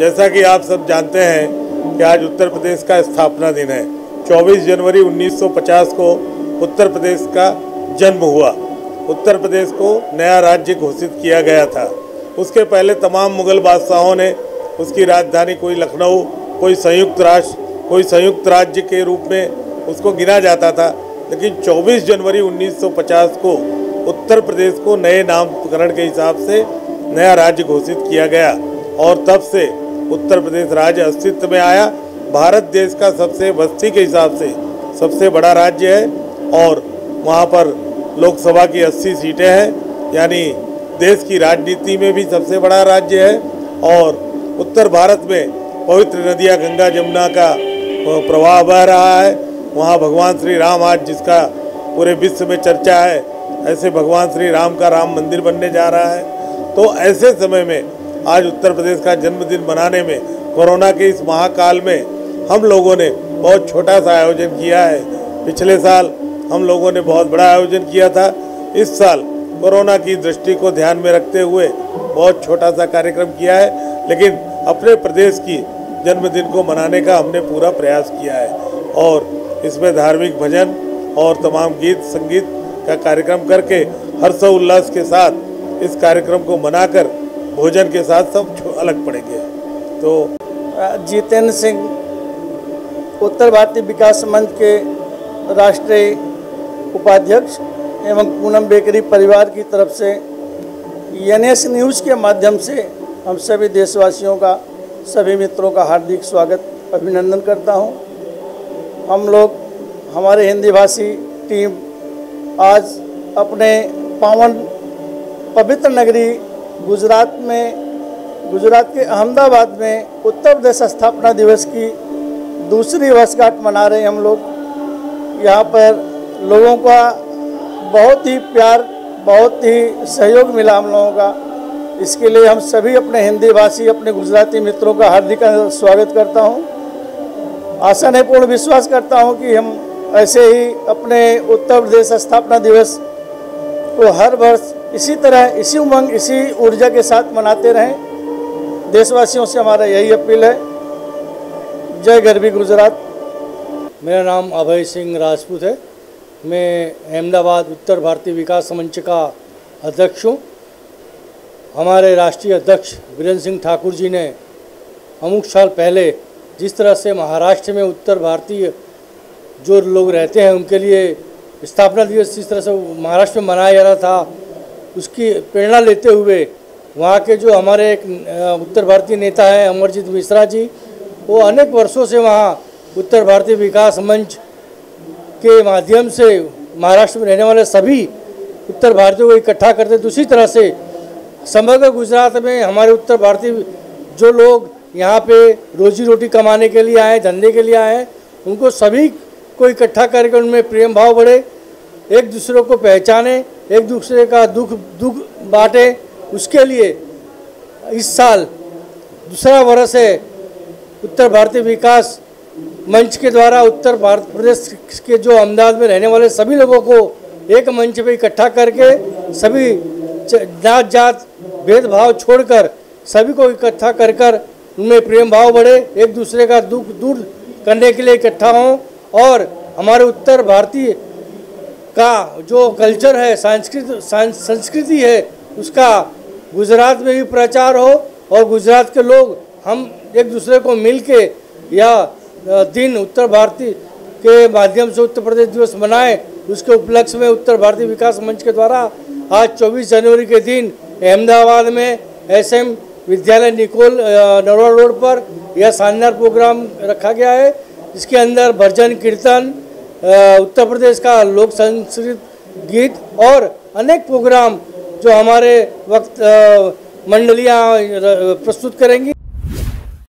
जैसा कि आप सब जानते हैं कि आज उत्तर प्रदेश का स्थापना दिन है। 24 जनवरी 1950 को उत्तर प्रदेश का जन्म हुआ। उत्तर प्रदेश को नया राज्य घोषित किया गया था। उसके पहले तमाम मुगल बादशाहों ने उसकी राजधानी कोई लखनऊ, कोई संयुक्त राष्ट्र, कोई संयुक्त राज्य के रूप में उसको गिना जाता था। लेकिन 24 जनवरी 1950 को उत्तर प्रदेश को नए नामकरण के हिसाब से नया राज्य घोषित किया गया और तब से उत्तर प्रदेश राज्य अस्तित्व में आया। भारत देश का सबसे बस्ती के हिसाब से सबसे बड़ा राज्य है और वहाँ पर लोकसभा की 80 सीटें हैं, यानी देश की राजनीति में भी सबसे बड़ा राज्य है। और उत्तर भारत में पवित्र नदियाँ गंगा जमुना का प्रवाह बह रहा है। वहाँ भगवान श्री राम आज जिसका पूरे विश्व में चर्चा है, ऐसे भगवान श्री राम का राम मंदिर बनने जा रहा है। तो ऐसे समय में आज उत्तर प्रदेश का जन्मदिन मनाने में कोरोना के इस महाकाल में हम लोगों ने बहुत छोटा सा आयोजन किया है। पिछले साल हम लोगों ने बहुत बड़ा आयोजन किया था। इस साल कोरोना की दृष्टि को ध्यान में रखते हुए बहुत छोटा सा कार्यक्रम किया है, लेकिन अपने प्रदेश की जन्मदिन को मनाने का हमने पूरा प्रयास किया है और इसमें धार्मिक भजन और तमाम गीत संगीत का कार्यक्रम करके हर्षोल्लास के साथ इस कार्यक्रम को मनाकर भोजन के साथ सब अलग पड़ेंगे। तो जितेंद्र सिंह उत्तर भारतीय विकास मंच के राष्ट्रीय उपाध्यक्ष एवं पूनम बेकरी परिवार की तरफ से NS न्यूज़ के माध्यम से हम सभी देशवासियों का, सभी मित्रों का हार्दिक स्वागत अभिनंदन करता हूं। हम लोग, हमारे हिंदी भाषी टीम आज अपने पावन पवित्र नगरी गुजरात के अहमदाबाद में उत्तर प्रदेश स्थापना दिवस की दूसरी वर्षगांठ मना रहे हैं। हम लोग यहाँ पर लोगों का बहुत ही प्यार, बहुत ही सहयोग मिला हम लोगों का। इसके लिए हम सभी अपने हिंदी भाषी, अपने गुजराती मित्रों का हार्दिक स्वागत करता हूँ। आशा ने पूर्ण विश्वास करता हूँ कि हम ऐसे ही अपने उत्तर प्रदेश स्थापना दिवस को हर वर्ष इसी तरह, इसी उमंग, इसी ऊर्जा के साथ मनाते रहें। देशवासियों से हमारा यही अपील है। जय गरवी गुजरात। मेरा नाम अभय सिंह राजपूत है। मैं अहमदाबाद उत्तर भारतीय विकास मंच का अध्यक्ष हूँ। हमारे राष्ट्रीय अध्यक्ष वीरेंद्र सिंह ठाकुर जी ने अमुक साल पहले जिस तरह से महाराष्ट्र में उत्तर भारतीय जो लोग रहते हैं उनके लिए स्थापना दिवस जिस तरह से महाराष्ट्र में मनाया जा रहा था, उसकी प्रेरणा लेते हुए वहाँ के जो हमारे एक उत्तर भारतीय नेता हैं अमरजीत मिश्रा जी, वो अनेक वर्षों से वहाँ उत्तर भारतीय विकास मंच के माध्यम से महाराष्ट्र में रहने वाले सभी उत्तर भारतीयों को इकट्ठा करते। दूसरी तरह से समग्र गुजरात में हमारे उत्तर भारतीय जो लोग यहाँ पे रोजी रोटी कमाने के लिए आए, धंधे के लिए आए, उनको सभी को इकट्ठा करके उनमें प्रेम भाव बढ़े, एक दूसरे को पहचाने, एक दूसरे का दुख बांटे। उसके लिए इस साल दूसरा वर्ष है। उत्तर भारतीय विकास मंच के द्वारा उत्तर भारत प्रदेश के जो अहमदाबाद में रहने वाले सभी लोगों को एक मंच पे इकट्ठा करके सभी जात जात भेदभाव छोड़कर सभी को इकट्ठा कर उनमें प्रेम भाव बढ़े, एक दूसरे का दुख दूर करने के लिए इकट्ठा हों और हमारे उत्तर भारतीय का जो कल्चर है, संस्कृति है, उसका गुजरात में भी प्रचार हो और गुजरात के लोग हम एक दूसरे को मिल के यह दिन उत्तर भारतीय के माध्यम से उत्तर प्रदेश दिवस मनाएं। उसके उपलक्ष्य में उत्तर भारतीय विकास मंच के द्वारा आज 24 जनवरी के दिन अहमदाबाद में SM विद्यालय निकोल नरोड़ा रोड पर यह शानदार प्रोग्राम रखा गया है। इसके अंदर भजन कीर्तन, उत्तर प्रदेश का लोक संस्कृत गीत और अनेक प्रोग्राम जो हमारे वक्त मंडलियाँ प्रस्तुत करेंगी।